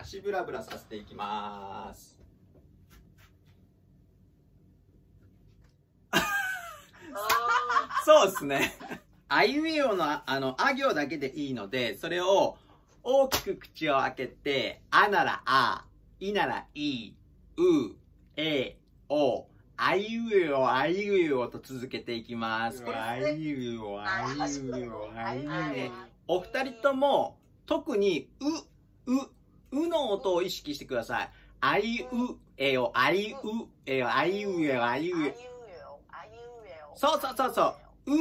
足ブラブラさせていきます。そうですね。あいうえおのあ行だけでいいので、それを大きく口を開けて、あならあ、いならい、う、え、お、あいうえお、あいうえおと続けていきます。あいうえお、あいうえお、あいうえお。お二人とも、特にうの音を意識してください。あいうえお、あいうえお、あいうえお、あいうえお。そうそうそうそう。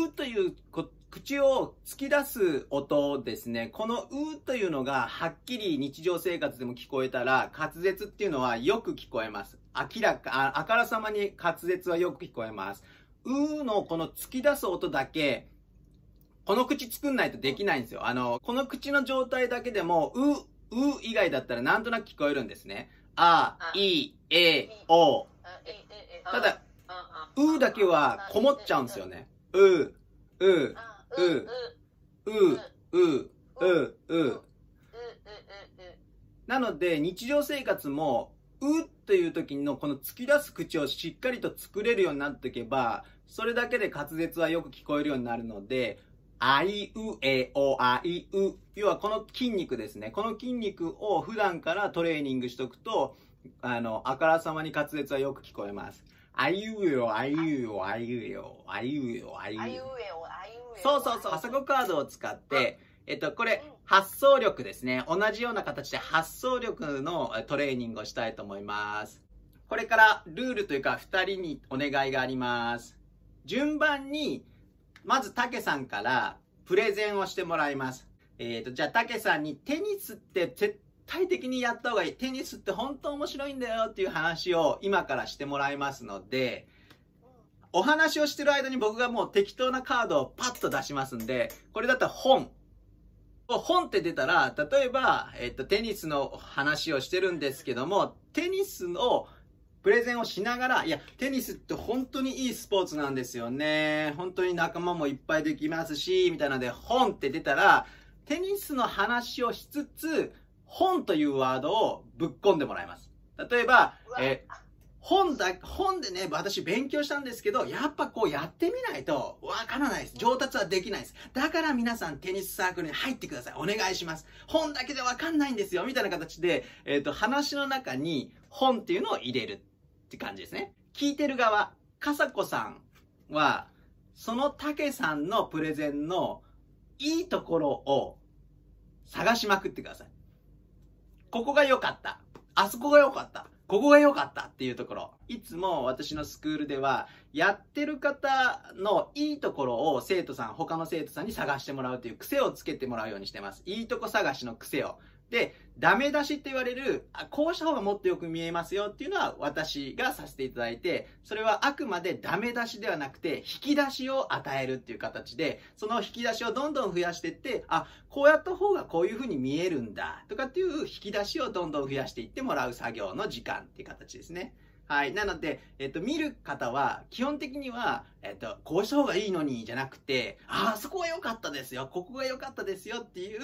という口を突き出す音ですね。このというのがはっきり日常生活でも聞こえたら、滑舌っていうのはよく聞こえます。あからさまに滑舌はよく聞こえます。のこの突き出す音だけ、この口作んないとできないんですよ。この口の状態だけでも、以外だったらなんとなく聞こえるんですね。あ、い、え、お。ただ、だけはこもっちゃうんですよね。なので、日常生活も、という時のこの突き出す口をしっかりと作れるようになっていけば、それだけで滑舌はよく聞こえるようになるので、あいうえおあいう要はこの筋肉ですね。この筋肉を普段からトレーニングしとくと、あからさまに滑舌はよく聞こえます。あいうえおあいうえおあいうえおあいうえおあいうえお。そうそうそう。パソコンカードを使って、これ、発想力ですね。同じような形で発想力のトレーニングをしたいと思います。これからルールというか2人にお願いがあります。順番に、まずたけさんからプレゼンをしてもらいます。じゃあたけさんにテニスって絶対的にやった方がいい。テニスって本当面白いんだよっていう話を今からしてもらいますので、お話をしてる間に僕がもう適当なカードをパッと出しますんで、これだったら本って出たら、例えば、テニスの話をしてるんですけども、テニスのプレゼンをしながら、いや、テニスって本当にいいスポーツなんですよね。本当に仲間もいっぱいできますし、みたいなので、本って出たら、テニスの話をしつつ、本というワードをぶっ込んでもらいます。例えば、本でね、私勉強したんですけど、やっぱこうやってみないとわからないです。上達はできないです。だから皆さんテニスサークルに入ってください。お願いします。本だけでわかんないんですよ。みたいな形で、話の中に本っていうのを入れるって感じですね。聞いてる側、かさこさんは、そのたけさんのプレゼンのいいところを探しまくってください。ここが良かった。あそこが良かった。ここが良かったっていうところ。いつも私のスクールでは、やってる方のいいところを他の生徒さんに探してもらうという癖をつけてもらうようにしてます。いいとこ探しの癖を。で、ダメ出しって言われる、こうした方がもっとよく見えますよっていうのは私がさせていただいて、それはあくまでダメ出しではなくて、引き出しを与えるっていう形で、その引き出しをどんどん増やしていって、こうやった方がこういう風に見えるんだとかっていう引き出しをどんどん増やしていってもらう作業の時間っていう形ですね。はい。なので、見る方は、基本的には、こうした方がいいのに、じゃなくて、そこが良かったですよ、ここが良かったですよっていう、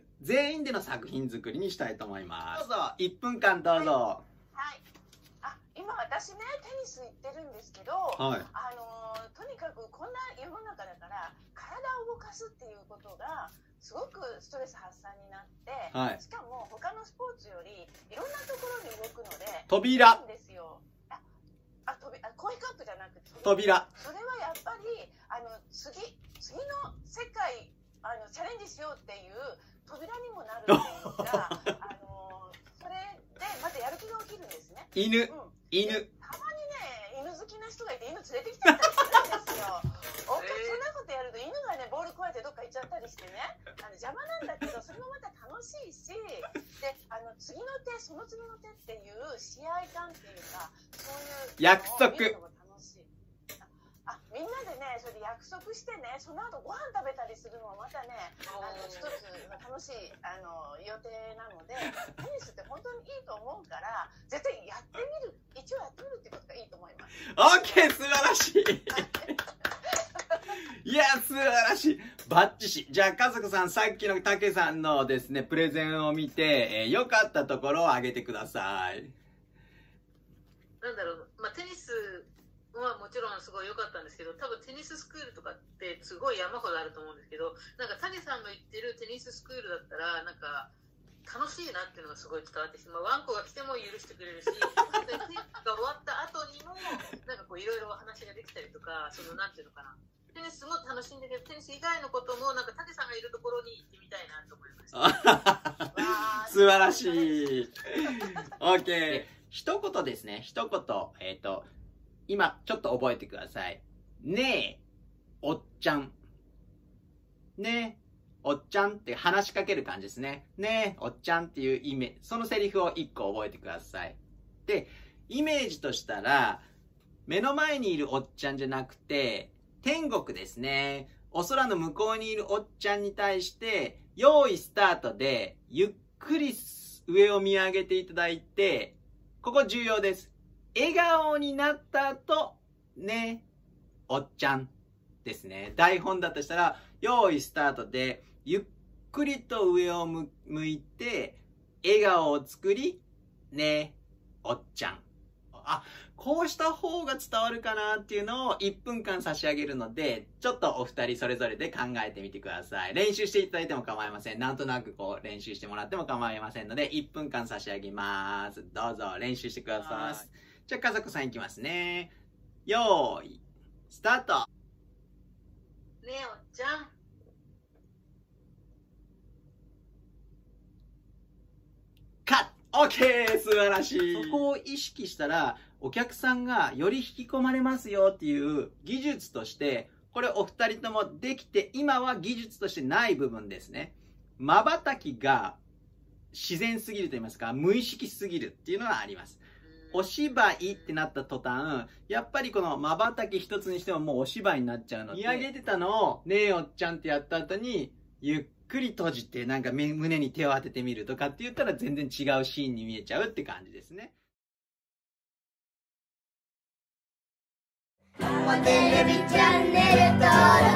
全員での作品作りにしたいと思います。どうぞ、1分間どうぞ。 はい。今私ね、テニス行ってるんですけど、 はい。 とにかくこんな世の中だから、体を動かすっていうことが、すごくストレス発散になって、 はい、 しかも他のスポーツよりいろんなところに動くので、 扉ですよ。コインカップじゃなくて扉。 それはやっぱり次の世界チャレンジしようっていう扉にもなるっていうかそれでまたやる気が起きるんですね。 犬。 たまにね、犬好きな人がいて犬連れてきてたりするんですよ。そんなことやると犬がね、ボールこうやってどっか行っちゃったりしてね、邪魔なんだけどそれもまた楽しいし、で次の手その次の手っていう試合感っていうか、そういう約束。 見るのも楽しい。みんなでね、それで約束してね、その後ご飯食べたりするのもまたね、一つ楽しい予定なので、テニスって本当にいいと思うから、絶対やってみる、一応やってみるってことがいいと思います。 オッケー、素晴らしい。 いや、素晴らしい。バッチシ。じゃあ、家族さん、さっきのたけさんのですね、プレゼンを見て、良かったところを挙げてください。 なんだろう、まあ、テニスはもちろんすごい良かったんですけど、多分テニススクールとかってすごい山ほどあると思うんですけど、なんかタケさんが言ってるテニススクールだったら、なんか、楽しいなっていうのがすごい伝わってきて、まあ、ワンコが来ても許してくれるし、テニスが終わった後にも、なんかこういろいろお話ができたりとか、そのなんていうのかな。テニスも楽しんでるけど、テニス以外のことも、なんかタケさんがいるところに行ってみたいなと思いました。 素晴らしい。OK。一言ですね。一言。今、ちょっと覚えてください。ねえ、おっちゃん。ねえ、おっちゃんって話しかける感じですね。ねえ、おっちゃんっていうイメージ。そのセリフを一個覚えてください。で、イメージとしたら、目の前にいるおっちゃんじゃなくて、天国ですね。お空の向こうにいるおっちゃんに対して、用意スタートで、ゆっくり上を見上げていただいて、ここ重要です。笑顔になった後、ね、おっちゃんですね。台本だとしたら、用意スタートで、ゆっくりと上を向いて、笑顔を作り、ね、おっちゃん。あ、こうした方が伝わるかなっていうのを1分間差し上げるので、ちょっとお二人それぞれで考えてみてください。練習していただいても構いません。なんとなくこう練習してもらっても構いませんので、1分間差し上げます。どうぞ練習してください。じゃあ家族さんいきますね。よーい、スタート。 ねえ、おっちゃん。 カット !OK! 素晴らしい。そこを意識したら、お客さんがより引き込まれますよっていう技術として、これお二人ともできて、今は技術としてない部分ですね。瞬きが自然すぎると言いますか、無意識すぎるっていうのがあります。お芝居ってなった途端、やっぱりこの瞬き一つにしてももうお芝居になっちゃうので、見上げてたのを、ねえおっちゃんってやった後に、ゆっくり閉じてなんか胸に手を当ててみるとかって言ったら全然違うシーンに見えちゃうって感じですね。 テレビチャンネル登録